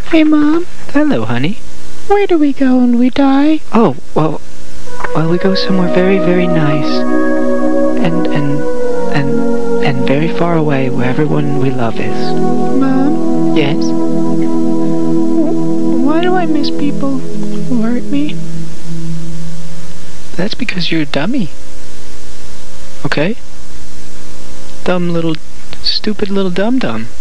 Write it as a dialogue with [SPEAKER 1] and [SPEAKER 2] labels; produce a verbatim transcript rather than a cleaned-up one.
[SPEAKER 1] Hey, Mom.
[SPEAKER 2] Hello, honey.
[SPEAKER 1] Where do we go when we die?
[SPEAKER 2] Oh, well, well, we go somewhere very, very nice. And, and, and, and very far away where everyone we love is.
[SPEAKER 1] Mom?
[SPEAKER 2] Yes?
[SPEAKER 1] Why do I miss people who hurt me?
[SPEAKER 2] That's because you're a dummy. Okay? Dumb little, stupid little dum-dum.